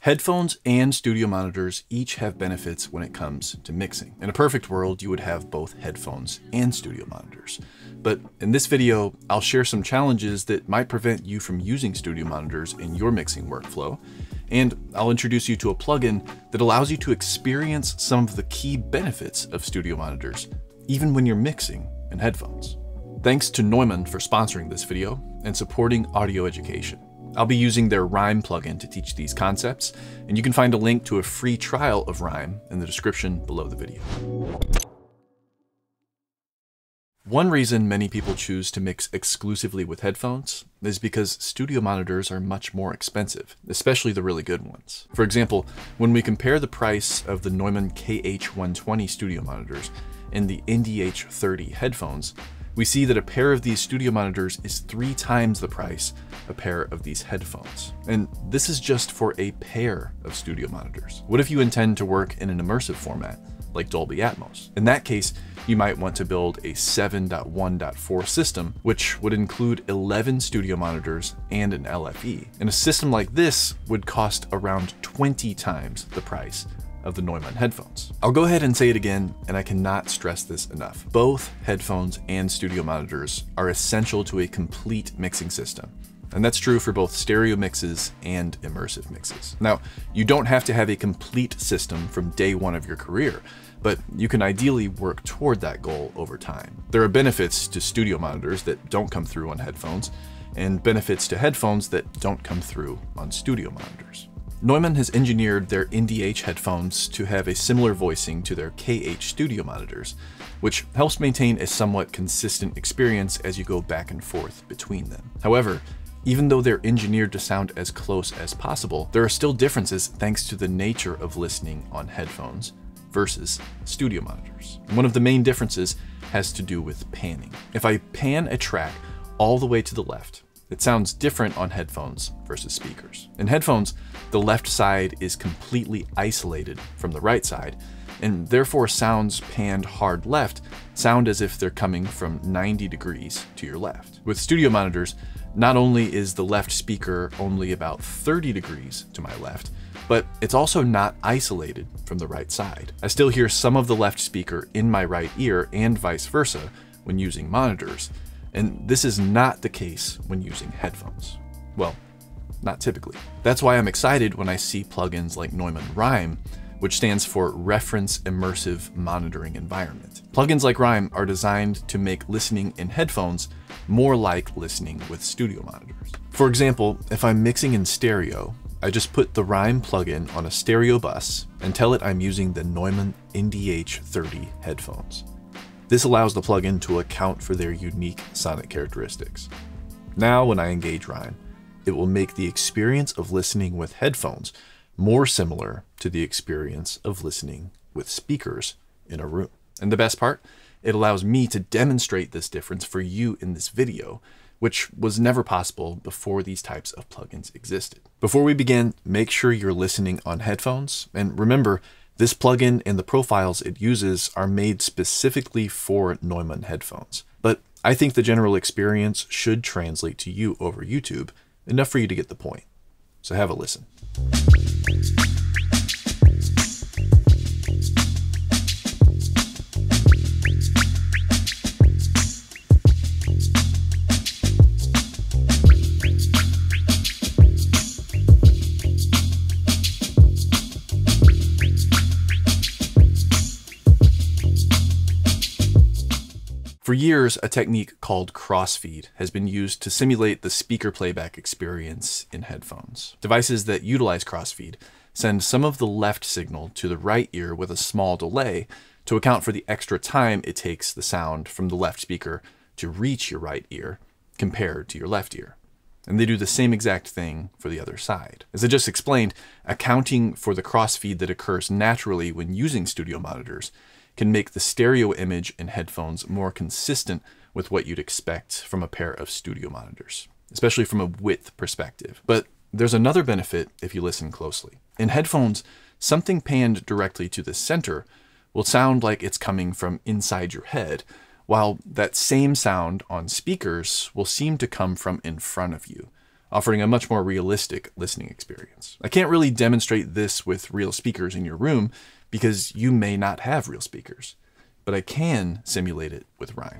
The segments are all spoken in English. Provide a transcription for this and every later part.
Headphones and studio monitors each have benefits when it comes to mixing. In a perfect world, you would have both headphones and studio monitors. But in this video, I'll share some challenges that might prevent you from using studio monitors in your mixing workflow. And I'll introduce you to a plugin that allows you to experience some of the key benefits of studio monitors, even when you're mixing in headphones. Thanks to Neumann for sponsoring this video and supporting audio education. I'll be using their RIME plugin to teach these concepts, and you can find a link to a free trial of RIME in the description below the video. One reason many people choose to mix exclusively with headphones is because studio monitors are much more expensive, especially the really good ones. For example, when we compare the price of the Neumann KH120 studio monitors and the NDH30 headphones, we see that a pair of these studio monitors is 3 times the price of a pair of these headphones. And this is just for a pair of studio monitors. What if you intend to work in an immersive format, like Dolby Atmos? In that case, you might want to build a 7.1.4 system, which would include 11 studio monitors and an LFE. And a system like this would cost around 20 times the price of the Neumann headphones. I'll go ahead and say it again, and I cannot stress this enough. Both headphones and studio monitors are essential to a complete mixing system. And that's true for both stereo mixes and immersive mixes. Now, you don't have to have a complete system from day one of your career, but you can ideally work toward that goal over time. There are benefits to studio monitors that don't come through on headphones, and benefits to headphones that don't come through on studio monitors. Neumann has engineered their NDH headphones to have a similar voicing to their KH studio monitors, which helps maintain a somewhat consistent experience as you go back and forth between them. However, even though they're engineered to sound as close as possible, there are still differences thanks to the nature of listening on headphones versus studio monitors. And one of the main differences has to do with panning. If I pan a track all the way to the left, it sounds different on headphones versus speakers. In headphones, the left side is completely isolated from the right side, and therefore sounds panned hard left sound as if they're coming from 90 degrees to your left. With studio monitors, not only is the left speaker only about 30 degrees to my left, but it's also not isolated from the right side. I still hear some of the left speaker in my right ear and vice versa when using monitors, and this is not the case when using headphones. Well, not typically. That's why I'm excited when I see plugins like Neumann RIME, which stands for Reference Immersive Monitoring Environment. Plugins like RIME are designed to make listening in headphones more like listening with studio monitors. For example, if I'm mixing in stereo, I just put the RIME plugin on a stereo bus and tell it I'm using the Neumann NDH30 headphones. This allows the plugin to account for their unique sonic characteristics. Now, when I engage RIME, it will make the experience of listening with headphones more similar to the experience of listening with speakers in a room. And the best part, it allows me to demonstrate this difference for you in this video, which was never possible before these types of plugins existed. Before we begin, make sure you're listening on headphones, and remember, this plugin and the profiles it uses are made specifically for Neumann headphones. But I think the general experience should translate to you over YouTube, enough for you to get the point. So have a listen. For years, a technique called crossfeed has been used to simulate the speaker playback experience in headphones. Devices that utilize crossfeed send some of the left signal to the right ear with a small delay to account for the extra time it takes the sound from the left speaker to reach your right ear compared to your left ear. And they do the same exact thing for the other side. As I just explained, accounting for the crossfeed that occurs naturally when using studio monitors can make the stereo image in headphones more consistent with what you'd expect from a pair of studio monitors, especially from a width perspective. But there's another benefit if you listen closely. In headphones, something panned directly to the center will sound like it's coming from inside your head, while that same sound on speakers will seem to come from in front of you, offering a much more realistic listening experience. I can't really demonstrate this with real speakers in your room because you may not have real speakers, but I can simulate it with RIME.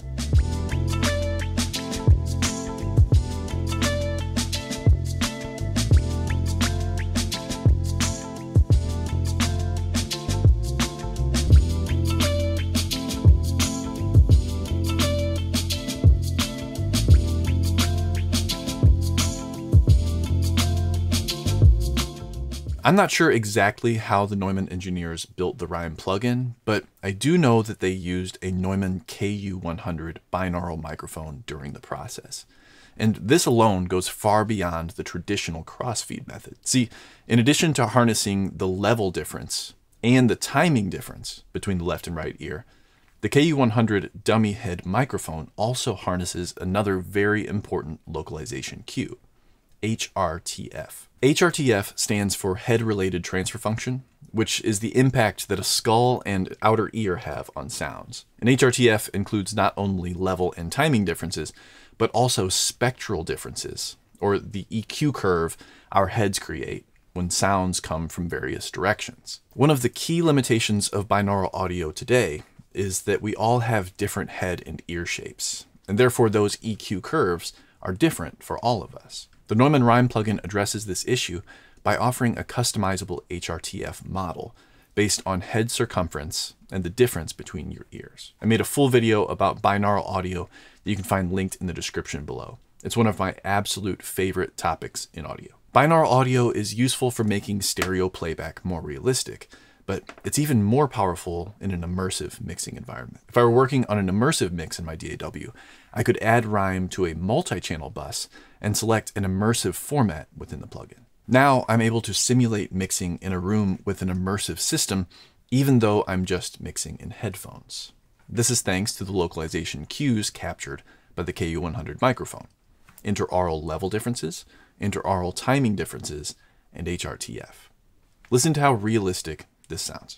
I'm not sure exactly how the Neumann engineers built the RIME plugin, but I do know that they used a Neumann KU100 binaural microphone during the process. And this alone goes far beyond the traditional crossfeed method. See, in addition to harnessing the level difference and the timing difference between the left and right ear, the KU100 dummy head microphone also harnesses another very important localization cue, HRTF. HRTF stands for head-related transfer function, which is the impact that a skull and outer ear have on sounds. And HRTF includes not only level and timing differences, but also spectral differences, or the EQ curve our heads create when sounds come from various directions. One of the key limitations of binaural audio today is that we all have different head and ear shapes, and therefore those EQ curves are different for all of us. The Neumann RIME plugin addresses this issue by offering a customizable HRTF model based on head circumference and the difference between your ears. I made a full video about binaural audio that you can find linked in the description below. It's one of my absolute favorite topics in audio. Binaural audio is useful for making stereo playback more realistic, but it's even more powerful in an immersive mixing environment. If I were working on an immersive mix in my DAW, I could add RIME to a multi-channel bus and select an immersive format within the plugin. Now I'm able to simulate mixing in a room with an immersive system, even though I'm just mixing in headphones. This is thanks to the localization cues captured by the KU100 microphone: interaural level differences, interaural timing differences, and HRTF. Listen to how realistic this sounds.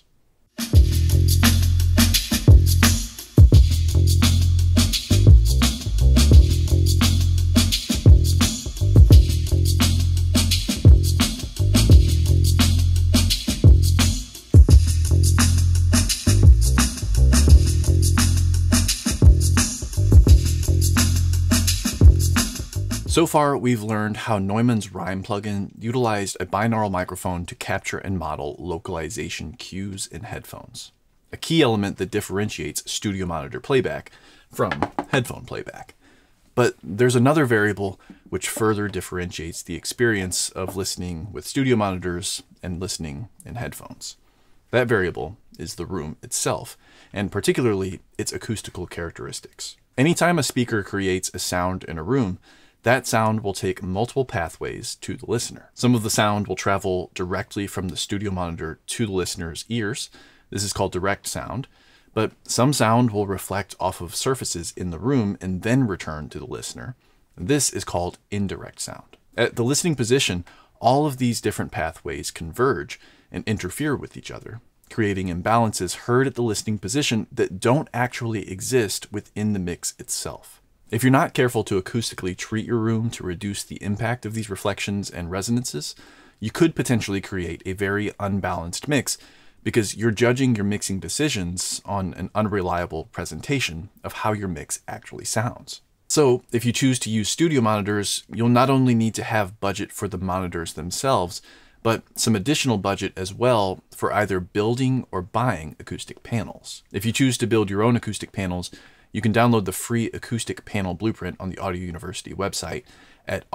So far, we've learned how Neumann's RIME plugin utilized a binaural microphone to capture and model localization cues in headphones, a key element that differentiates studio monitor playback from headphone playback. But there's another variable which further differentiates the experience of listening with studio monitors and listening in headphones. That variable is the room itself, and particularly its acoustical characteristics. Anytime a speaker creates a sound in a room, that sound will take multiple pathways to the listener. Some of the sound will travel directly from the studio monitor to the listener's ears. This is called direct sound. But some sound will reflect off of surfaces in the room and then return to the listener. This is called indirect sound. At the listening position, all of these different pathways converge and interfere with each other, creating imbalances heard at the listening position that don't actually exist within the mix itself. If you're not careful to acoustically treat your room to reduce the impact of these reflections and resonances, you could potentially create a very unbalanced mix because you're judging your mixing decisions on an unreliable presentation of how your mix actually sounds. So if you choose to use studio monitors, you'll not only need to have budget for the monitors themselves, but some additional budget as well for either building or buying acoustic panels. If you choose to build your own acoustic panels, you can download the free acoustic panel blueprint on the Audio University website at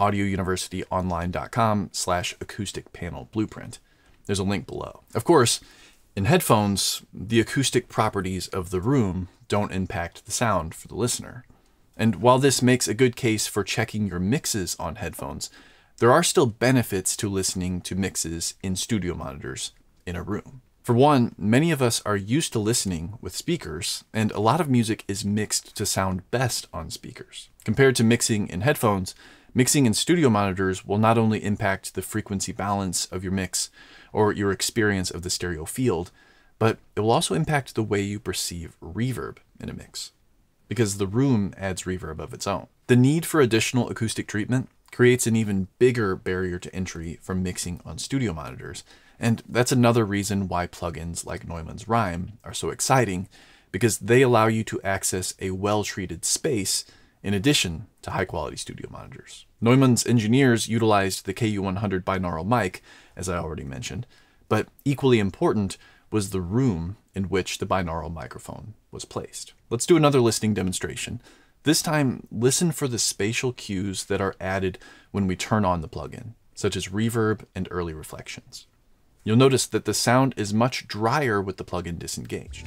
audiouniversityonline.com/acoustic panel blueprint. There's a link below. Of course, in headphones, the acoustic properties of the room don't impact the sound for the listener. And while this makes a good case for checking your mixes on headphones, there are still benefits to listening to mixes in studio monitors in a room. For one, many of us are used to listening with speakers, and a lot of music is mixed to sound best on speakers. Compared to mixing in headphones, mixing in studio monitors will not only impact the frequency balance of your mix or your experience of the stereo field, but it will also impact the way you perceive reverb in a mix, because the room adds reverb of its own. The need for additional acoustic treatment creates an even bigger barrier to entry from mixing on studio monitors. And that's another reason why plugins like Neumann's RIME are so exciting, because they allow you to access a well-treated space in addition to high-quality studio monitors. Neumann's engineers utilized the KU100 binaural mic, as I already mentioned, but equally important was the room in which the binaural microphone was placed. Let's do another listening demonstration. This time, listen for the spatial cues that are added when we turn on the plugin, such as reverb and early reflections. You'll notice that the sound is much drier with the plugin disengaged.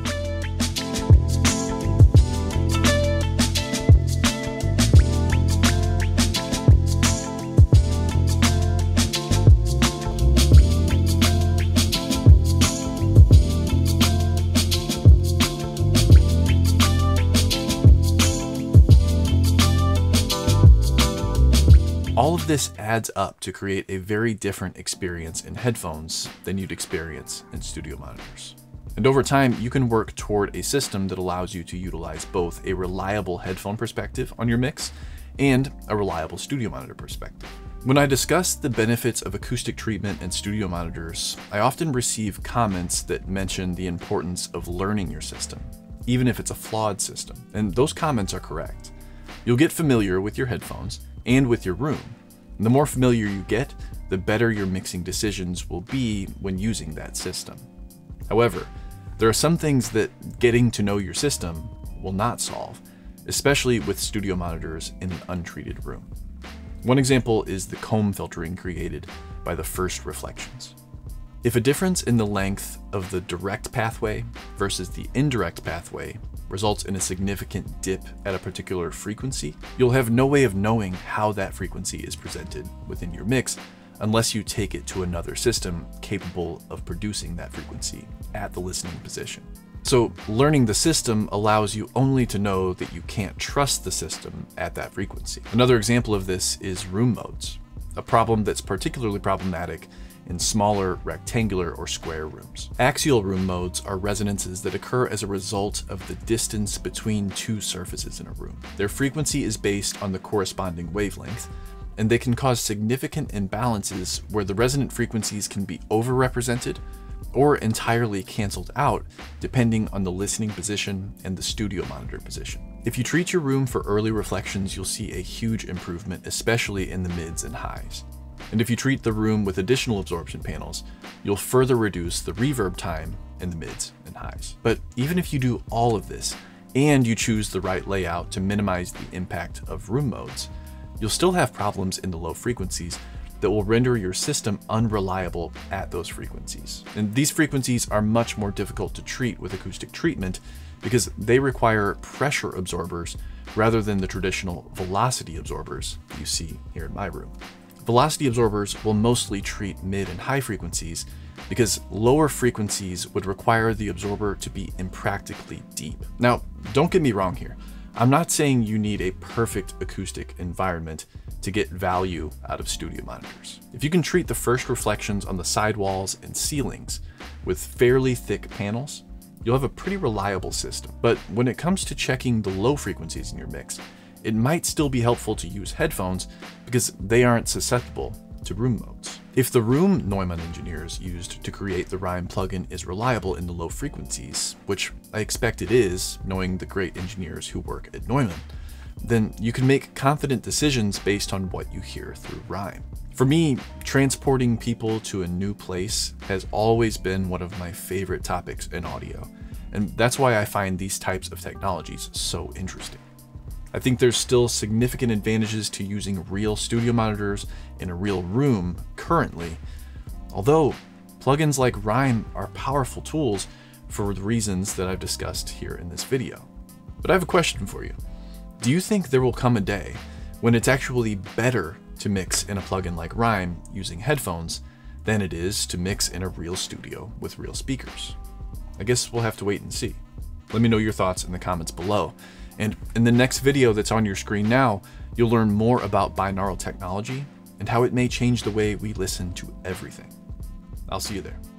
All of this adds up to create a very different experience in headphones than you'd experience in studio monitors. And over time, you can work toward a system that allows you to utilize both a reliable headphone perspective on your mix and a reliable studio monitor perspective. When I discuss the benefits of acoustic treatment and studio monitors, I often receive comments that mention the importance of learning your system, even if it's a flawed system. And those comments are correct. You'll get familiar with your headphones and with your room. And the more familiar you get, the better your mixing decisions will be when using that system. However, there are some things that getting to know your system will not solve, especially with studio monitors in an untreated room. One example is the comb filtering created by the first reflections. If a difference in the length of the direct pathway versus the indirect pathway results in a significant dip at a particular frequency, you'll have no way of knowing how that frequency is presented within your mix unless you take it to another system capable of producing that frequency at the listening position. So learning the system allows you only to know that you can't trust the system at that frequency. Another example of this is room modes, a problem that's particularly problematic in smaller rectangular or square rooms. Axial room modes are resonances that occur as a result of the distance between two surfaces in a room. Their frequency is based on the corresponding wavelength, and they can cause significant imbalances where the resonant frequencies can be overrepresented or entirely canceled out depending on the listening position and the studio monitor position. If you treat your room for early reflections, you'll see a huge improvement, especially in the mids and highs. And if you treat the room with additional absorption panels, you'll further reduce the reverb time in the mids and highs. But even if you do all of this, and you choose the right layout to minimize the impact of room modes, you'll still have problems in the low frequencies that will render your system unreliable at those frequencies. And these frequencies are much more difficult to treat with acoustic treatment because they require pressure absorbers rather than the traditional velocity absorbers you see here in my room. Velocity absorbers will mostly treat mid and high frequencies because lower frequencies would require the absorber to be impractically deep. Now, don't get me wrong here. I'm not saying you need a perfect acoustic environment to get value out of studio monitors. If you can treat the first reflections on the sidewalls and ceilings with fairly thick panels, you'll have a pretty reliable system. But when it comes to checking the low frequencies in your mix, it might still be helpful to use headphones because they aren't susceptible to room modes. If the room Neumann engineers used to create the RIME plugin is reliable in the low frequencies, which I expect it is, knowing the great engineers who work at Neumann, then you can make confident decisions based on what you hear through RIME. For me, transporting people to a new place has always been one of my favorite topics in audio, and that's why I find these types of technologies so interesting. I think there's still significant advantages to using real studio monitors in a real room currently, although plugins like RIME are powerful tools for the reasons that I've discussed here in this video. But I have a question for you. Do you think there will come a day when it's actually better to mix in a plugin like RIME using headphones than it is to mix in a real studio with real speakers? I guess we'll have to wait and see. Let me know your thoughts in the comments below. And in the next video that's on your screen now, you'll learn more about binaural technology and how it may change the way we listen to everything. I'll see you there.